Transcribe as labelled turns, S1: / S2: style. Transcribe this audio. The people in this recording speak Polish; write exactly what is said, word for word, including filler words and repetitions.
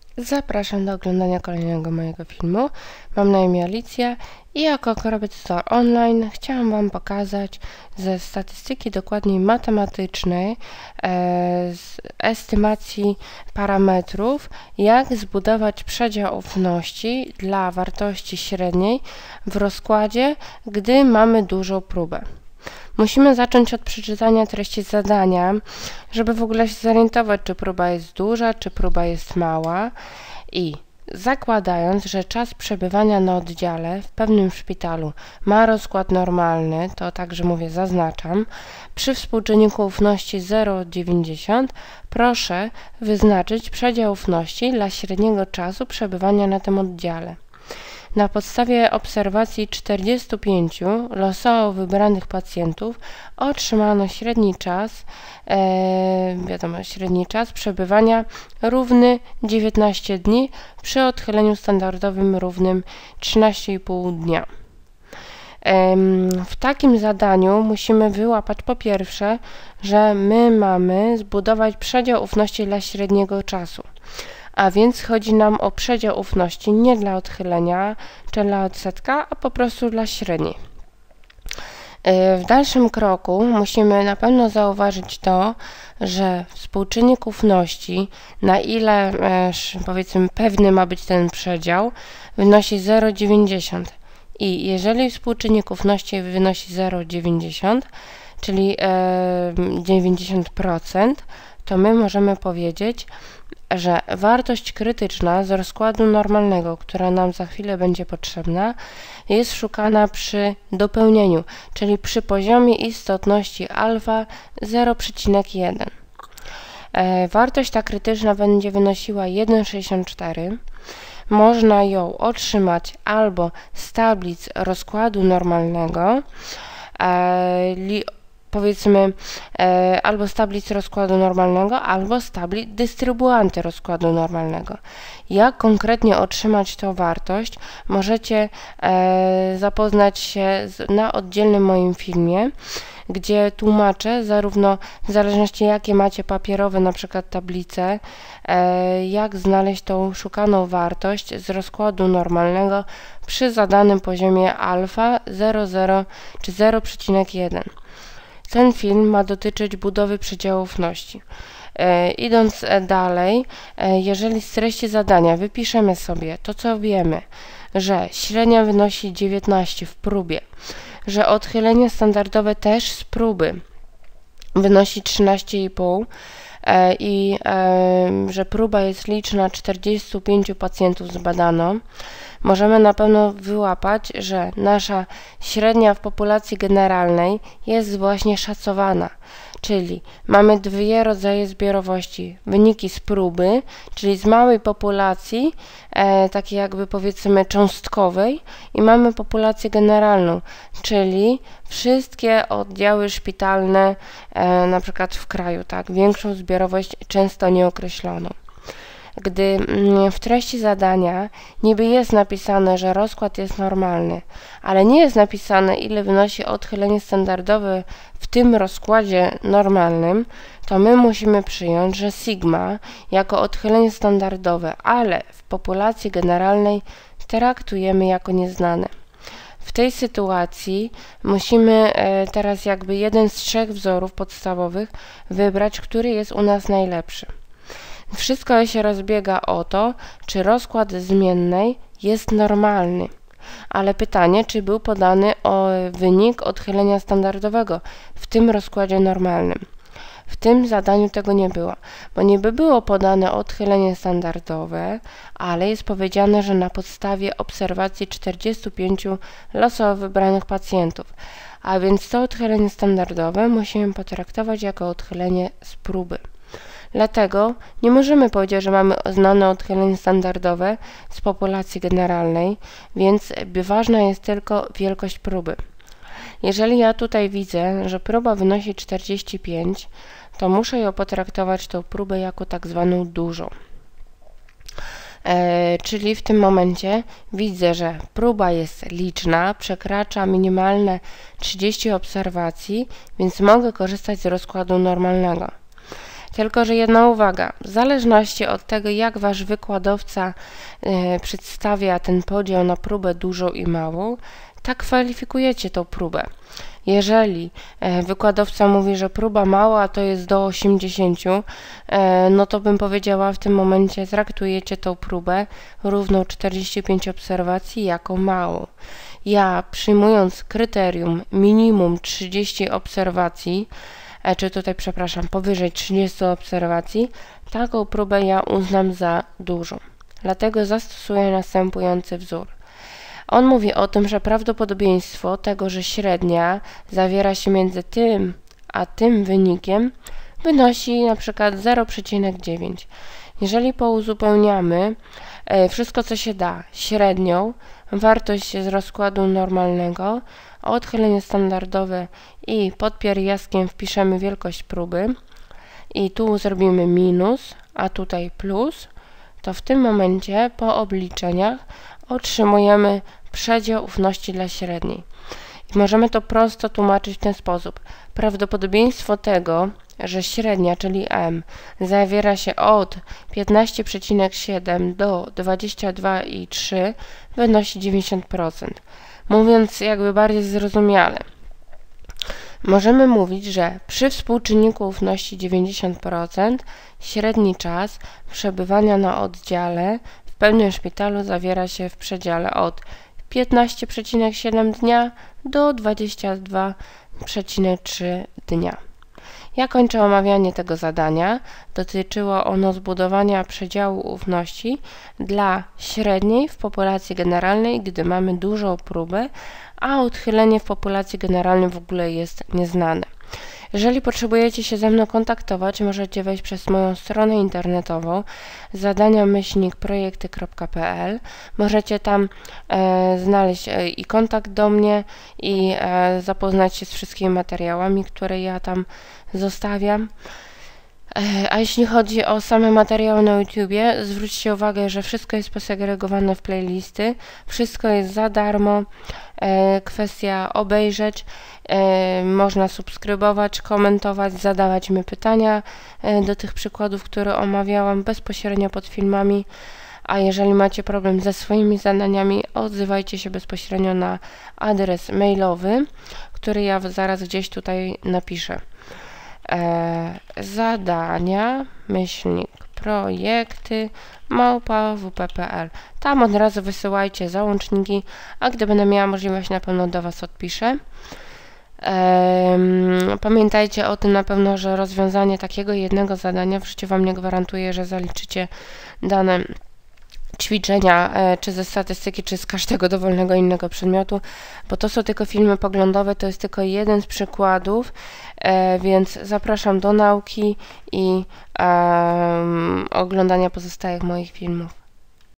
S1: Zapraszam do oglądania kolejnego mojego filmu. Mam na imię Alicja i jako korepetytor online chciałam Wam pokazać ze statystyki dokładniej matematycznej, e, z estymacji parametrów, jak zbudować przedział ufności dla wartości średniej w rozkładzie, gdy mamy dużą próbę. Musimy zacząć od przeczytania treści zadania, żeby w ogóle się zorientować, czy próba jest duża, czy próba jest mała. I zakładając, że czas przebywania na oddziale w pewnym szpitalu ma rozkład normalny, to także mówię, zaznaczam, przy współczynniku ufności zero przecinek dziewięćdziesiąt proszę wyznaczyć przedział ufności dla średniego czasu przebywania na tym oddziale. Na podstawie obserwacji czterdziestu pięciu losowo wybranych pacjentów otrzymano średni czas, e, wiadomo, średni czas przebywania równy dziewiętnaście dni przy odchyleniu standardowym równym trzynaście i pół dnia. E, w takim zadaniu musimy wyłapać po pierwsze, że my mamy zbudować przedział ufności dla średniego czasu. A więc chodzi nam o przedział ufności nie dla odchylenia czy dla odsetka, a po prostu dla średniej. W dalszym kroku musimy na pewno zauważyć to, że współczynnik ufności, na ile powiedzmy pewny ma być ten przedział, wynosi zero przecinek dziewięćdziesiąt. I jeżeli współczynnik ufności wynosi zero przecinek dziewięćdziesiąt, czyli dziewięćdziesiąt procent, to my możemy powiedzieć, że wartość krytyczna z rozkładu normalnego, która nam za chwilę będzie potrzebna, jest szukana przy dopełnieniu, czyli przy poziomie istotności alfa zero przecinek jeden. E, wartość ta krytyczna będzie wynosiła jeden przecinek sześćdziesiąt cztery. Można ją otrzymać albo z tablic rozkładu normalnego, e, li, powiedzmy e, albo z tablic rozkładu normalnego, albo z tablic dystrybuanty rozkładu normalnego. Jak konkretnie otrzymać tą wartość, możecie e, zapoznać się z, na oddzielnym moim filmie, gdzie tłumaczę zarówno w zależności jakie macie papierowe na przykład tablice, e, jak znaleźć tą szukaną wartość z rozkładu normalnego przy zadanym poziomie alfa zero przecinek zero czy zero przecinek jeden. Ten film ma dotyczyć budowy przedziału ufności. E, idąc dalej, e, jeżeli z treści zadania wypiszemy sobie to, co wiemy, że średnia wynosi dziewiętnaście w próbie, że odchylenie standardowe też z próby wynosi trzynaście i pół e, i e, że próba jest liczna, czterdziestu pięciu pacjentów zbadano, możemy na pewno wyłapać, że nasza średnia w populacji generalnej jest właśnie szacowana, czyli mamy dwie rodzaje zbiorowości. Wyniki z próby, czyli z małej populacji, e, takiej jakby powiedzmy cząstkowej, i mamy populację generalną, czyli wszystkie oddziały szpitalne e, na przykład w kraju, tak, większą zbiorowość często nieokreśloną. Gdy w treści zadania niby jest napisane, że rozkład jest normalny, ale nie jest napisane, ile wynosi odchylenie standardowe w tym rozkładzie normalnym, to my musimy przyjąć, że sigma jako odchylenie standardowe, ale w populacji generalnej traktujemy jako nieznane. W tej sytuacji musimy teraz jakby jeden z trzech wzorów podstawowych wybrać, który jest u nas najlepszy. Wszystko się rozbiega o to, czy rozkład zmiennej jest normalny. Ale pytanie, czy był podany o wynik odchylenia standardowego w tym rozkładzie normalnym. W tym zadaniu tego nie było, bo niby było podane odchylenie standardowe, ale jest powiedziane, że na podstawie obserwacji czterdziestu pięciu losowo wybranych pacjentów. A więc to odchylenie standardowe musimy potraktować jako odchylenie z próby. Dlatego nie możemy powiedzieć, że mamy znane odchylenie standardowe z populacji generalnej, więc ważna jest tylko wielkość próby. Jeżeli ja tutaj widzę, że próba wynosi czterdzieści pięć, to muszę ją potraktować tą próbę jako tak zwaną dużą. E, czyli w tym momencie widzę, że próba jest liczna, przekracza minimalne trzydzieści obserwacji, więc mogę korzystać z rozkładu normalnego. Tylko że jedna uwaga, w zależności od tego, jak Wasz wykładowca y, przedstawia ten podział na próbę dużą i małą, tak kwalifikujecie tą próbę. Jeżeli e, wykładowca mówi, że próba mała to jest do osiemdziesięciu, e, no to bym powiedziała, w tym momencie traktujecie tą próbę równą czterdzieści pięć obserwacji jako małą. Ja, przyjmując kryterium minimum trzydzieści obserwacji, e, czy tutaj, przepraszam, powyżej trzydziestu obserwacji, taką próbę ja uznam za dużą. Dlatego zastosuję następujący wzór. On mówi o tym, że prawdopodobieństwo tego, że średnia zawiera się między tym a tym wynikiem, wynosi na przykład zero przecinek dziewięć. Jeżeli pouzupełniamy wszystko, co się da, średnią, wartość z rozkładu normalnego, odchylenie standardowe i pod pierwiastkiem wpiszemy wielkość próby i tu zrobimy minus, a tutaj plus, to w tym momencie po obliczeniach otrzymujemy przedział ufności dla średniej. I możemy to prosto tłumaczyć w ten sposób. Prawdopodobieństwo tego, że średnia, czyli M, zawiera się od piętnaście przecinek siedem do dwudziestu dwóch przecinek trzy wynosi dziewięćdziesiąt procent. Mówiąc jakby bardziej zrozumiale, możemy mówić, że przy współczynniku ufności dziewięćdziesiąt procent średni czas przebywania na oddziale w pełnym szpitalu zawiera się w przedziale od piętnaście przecinek siedem dnia do dwudziestu dwóch przecinek trzy dnia. Ja kończę omawianie tego zadania. Dotyczyło ono zbudowania przedziału ufności dla średniej w populacji generalnej, gdy mamy dużą próbę, a odchylenie w populacji generalnej w ogóle jest nieznane. Jeżeli potrzebujecie się ze mną kontaktować, możecie wejść przez moją stronę internetową zadania myślnik projekty kropka p l. Możecie tam e, znaleźć e, i kontakt do mnie i e, zapoznać się z wszystkimi materiałami, które ja tam zostawiam. E, a jeśli chodzi o same materiały na YouTubie, zwróćcie uwagę, że wszystko jest posegregowane w playlisty, wszystko jest za darmo. E, kwestia obejrzeć, e, można subskrybować, komentować, zadawać mi pytania e, do tych przykładów, które omawiałam bezpośrednio pod filmami, a jeżeli macie problem ze swoimi zadaniami, odzywajcie się bezpośrednio na adres mailowy, który ja zaraz gdzieś tutaj napiszę. E, zadania, myślnik, projekty, małpa w p p l. Tam od razu wysyłajcie załączniki, a gdy będę miała możliwość, na pewno do Was odpiszę. Um, pamiętajcie o tym na pewno, że rozwiązanie takiego jednego zadania w życiu Wam nie gwarantuje, że zaliczycie dane ćwiczenia, e, czy ze statystyki, czy z każdego dowolnego innego przedmiotu, bo to są tylko filmy poglądowe, to jest tylko jeden z przykładów, e, więc zapraszam do nauki i e, oglądania pozostałych moich filmów.